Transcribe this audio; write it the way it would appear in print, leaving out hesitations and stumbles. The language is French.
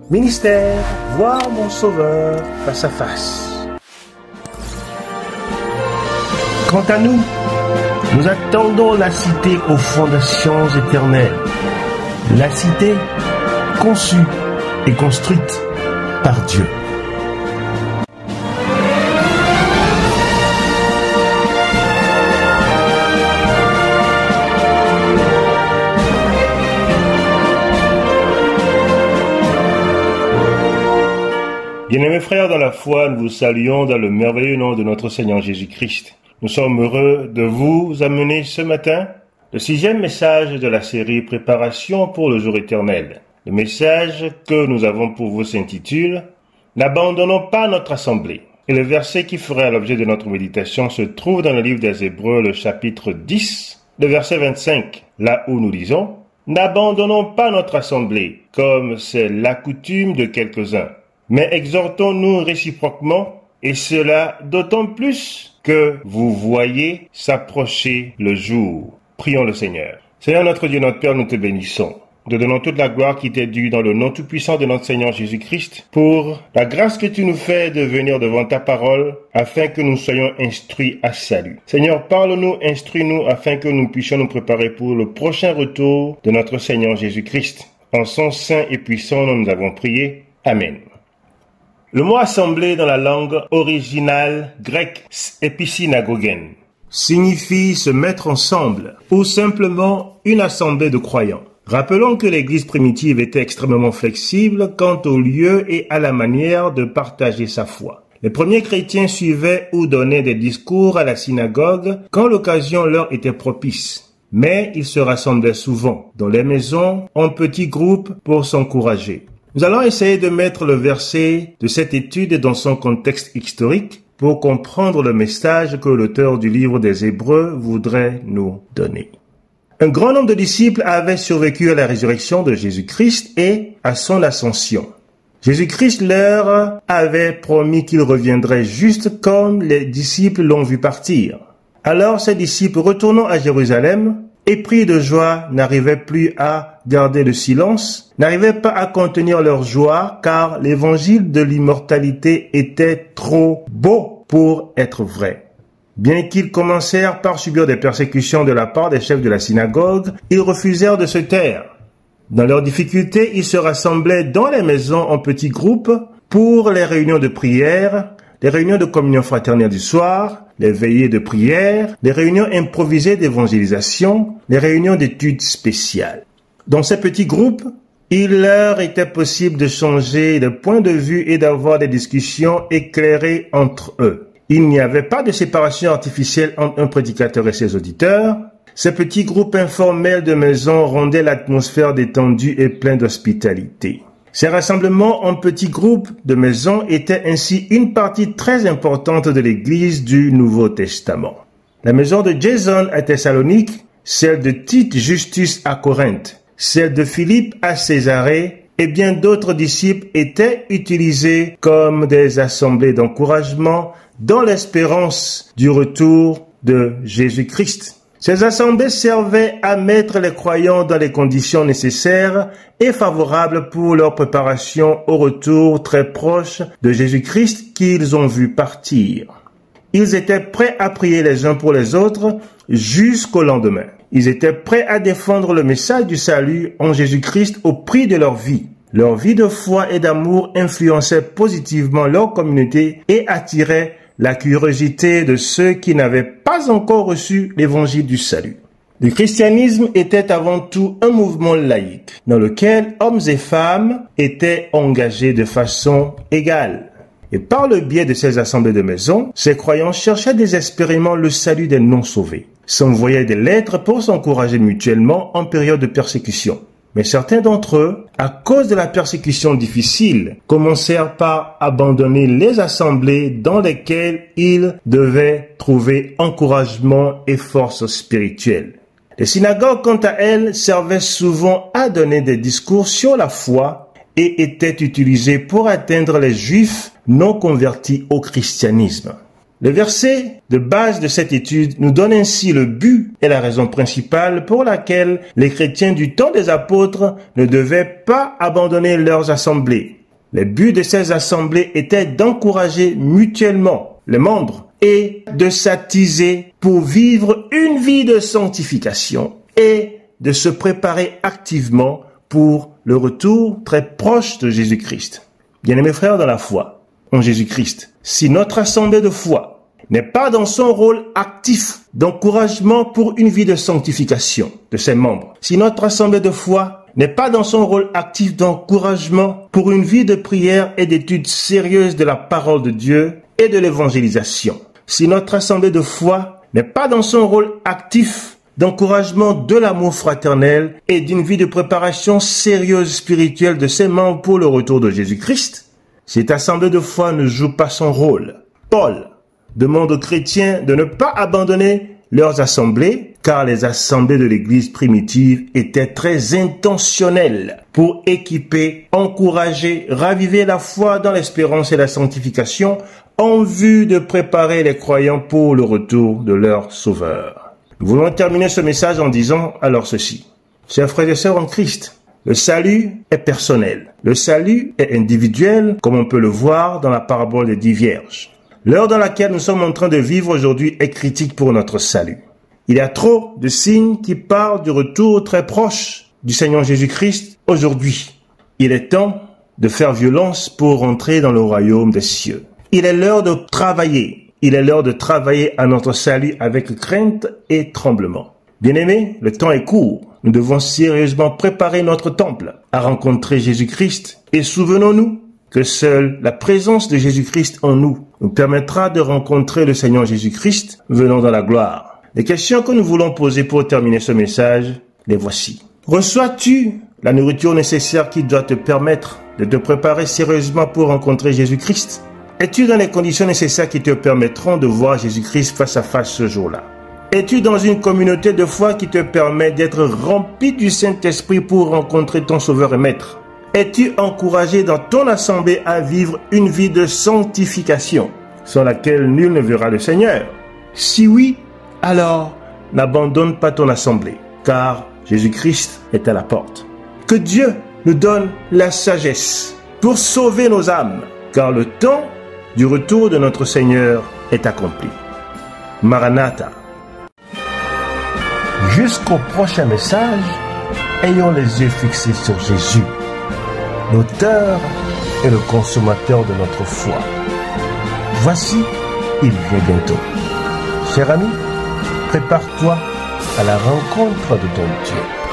Ministère, voir mon Sauveur face à face. Quant à nous, nous attendons la cité aux fondations éternelles. La cité conçue et construite par Dieu. Bien-aimés frères dans la foi, nous vous saluons dans le merveilleux nom de notre Seigneur Jésus-Christ. Nous sommes heureux de vous amener ce matin le 6e message de la série Préparation pour le jour éternel. Le message que nous avons pour vous s'intitule « N'abandonnons pas notre assemblée ». Et le verset qui fera l'objet de notre méditation se trouve dans le livre des Hébreux, le chapitre 10, le verset 25, là où nous lisons « N'abandonnons pas notre assemblée, comme c'est la coutume de quelques-uns, mais exhortons-nous réciproquement, et cela d'autant plus que vous voyez s'approcher le jour. » Prions le Seigneur. Seigneur notre Dieu, notre Père, nous te bénissons. Nous te donnons toute la gloire qui t'est due dans le nom tout-puissant de notre Seigneur Jésus-Christ pour la grâce que tu nous fais de venir devant ta parole afin que nous soyons instruits à salut. Seigneur, parle-nous, instruis-nous afin que nous puissions nous préparer pour le prochain retour de notre Seigneur Jésus-Christ. En son saint et puissant nom nous avons prié. Amen. Le mot assemblée dans la langue originale grecque épisynagogène signifie se mettre ensemble ou simplement une assemblée de croyants. Rappelons que l'Église primitive était extrêmement flexible quant au lieu et à la manière de partager sa foi. Les premiers chrétiens suivaient ou donnaient des discours à la synagogue quand l'occasion leur était propice. Mais ils se rassemblaient souvent dans les maisons en petits groupes pour s'encourager. Nous allons essayer de mettre le verset de cette étude dans son contexte historique pour comprendre le message que l'auteur du livre des Hébreux voudrait nous donner. Un grand nombre de disciples avaient survécu à la résurrection de Jésus-Christ et à son ascension. Jésus-Christ leur avait promis qu'il reviendrait juste comme les disciples l'ont vu partir. Alors ces disciples, retournant à Jérusalem, épris de joie, n'arrivaient plus à garder le silence, n'arrivaient pas à contenir leur joie, car l'évangile de l'immortalité était trop beau pour être vrai. Bien qu'ils commencèrent par subir des persécutions de la part des chefs de la synagogue, ils refusèrent de se taire. Dans leurs difficultés, ils se rassemblaient dans les maisons en petits groupes pour les réunions de prière, les réunions de communion fraternelle du soir, les veillées de prière, les réunions improvisées d'évangélisation, les réunions d'études spéciales. Dans ces petits groupes, il leur était possible de changer de point de vue et d'avoir des discussions éclairées entre eux. Il n'y avait pas de séparation artificielle entre un prédicateur et ses auditeurs. Ces petits groupes informels de maison rendaient l'atmosphère détendue et pleine d'hospitalité. Ces rassemblements en petits groupes de maison étaient ainsi une partie très importante de l'Église du Nouveau Testament. La maison de Jason à Thessalonique, celle de Tite Justus à Corinthe, celle de Philippe à Césarée et bien d'autres disciples étaient utilisées comme des assemblées d'encouragement dans l'espérance du retour de Jésus-Christ. Ces assemblées servaient à mettre les croyants dans les conditions nécessaires et favorables pour leur préparation au retour très proche de Jésus-Christ qu'ils ont vu partir. Ils étaient prêts à prier les uns pour les autres jusqu'au lendemain. Ils étaient prêts à défendre le message du salut en Jésus-Christ au prix de leur vie. Leur vie de foi et d'amour influençait positivement leur communauté et attirait la curiosité de ceux qui n'avaient pas encore reçu l'évangile du salut. Le christianisme était avant tout un mouvement laïque, dans lequel hommes et femmes étaient engagés de façon égale. Et par le biais de ces assemblées de maison, ces croyants cherchaient désespérément le salut des non-sauvés, s'envoyaient des lettres pour s'encourager mutuellement en période de persécution. Mais certains d'entre eux, à cause de la persécution difficile, commencèrent par abandonner les assemblées dans lesquelles ils devaient trouver encouragement et force spirituelle. Les synagogues, quant à elles, servaient souvent à donner des discours sur la foi et étaient utilisées pour atteindre les Juifs non convertis au christianisme. Le verset de base de cette étude nous donne ainsi le but et la raison principale pour laquelle les chrétiens du temps des apôtres ne devaient pas abandonner leurs assemblées. Le but de ces assemblées était d'encourager mutuellement les membres et de s'attiser pour vivre une vie de sanctification et de se préparer activement pour le retour très proche de Jésus-Christ. Bien-aimés frères dans la foi, en Jésus-Christ, si notre assemblée de foi n'est pas dans son rôle actif d'encouragement pour une vie de sanctification de ses membres, si notre assemblée de foi n'est pas dans son rôle actif d'encouragement pour une vie de prière et d'étude sérieuse de la parole de Dieu et de l'évangélisation, si notre assemblée de foi n'est pas dans son rôle actif d'encouragement de l'amour fraternel et d'une vie de préparation sérieuse spirituelle de ses membres pour le retour de Jésus-Christ, cette assemblée de foi ne joue pas son rôle. Paul demande aux chrétiens de ne pas abandonner leurs assemblées, car les assemblées de l'Église primitive étaient très intentionnelles pour équiper, encourager, raviver la foi dans l'espérance et la sanctification en vue de préparer les croyants pour le retour de leur Sauveur. Nous voulons terminer ce message en disant alors ceci. Chers frères et sœurs en Christ, le salut est personnel. Le salut est individuel, comme on peut le voir dans la parabole des 10 vierges. L'heure dans laquelle nous sommes en train de vivre aujourd'hui est critique pour notre salut. Il y a trop de signes qui parlent du retour très proche du Seigneur Jésus-Christ aujourd'hui. Il est temps de faire violence pour entrer dans le royaume des cieux. Il est l'heure de travailler. Il est l'heure de travailler à notre salut avec crainte et tremblement. Bien-aimés, le temps est court. Nous devons sérieusement préparer notre temple à rencontrer Jésus-Christ et souvenons-nous que seule la présence de Jésus-Christ en nous permettra de rencontrer le Seigneur Jésus-Christ venant dans la gloire. Les questions que nous voulons poser pour terminer ce message, les voici. Reçois-tu la nourriture nécessaire qui doit te permettre de te préparer sérieusement pour rencontrer Jésus-Christ? Es-tu dans les conditions nécessaires qui te permettront de voir Jésus-Christ face à face ce jour-là? Es-tu dans une communauté de foi qui te permet d'être rempli du Saint-Esprit pour rencontrer ton Sauveur et Maître? Es-tu encouragé dans ton assemblée à vivre une vie de sanctification sans laquelle nul ne verra le Seigneur? Si oui, alors n'abandonne pas ton assemblée, car Jésus-Christ est à la porte. Que Dieu nous donne la sagesse pour sauver nos âmes, car le temps du retour de notre Seigneur est accompli. Maranatha. Jusqu'au prochain message, ayons les yeux fixés sur Jésus, l'auteur et le consommateur de notre foi. Voici, il vient bientôt. Cher ami, prépare-toi à la rencontre de ton Dieu.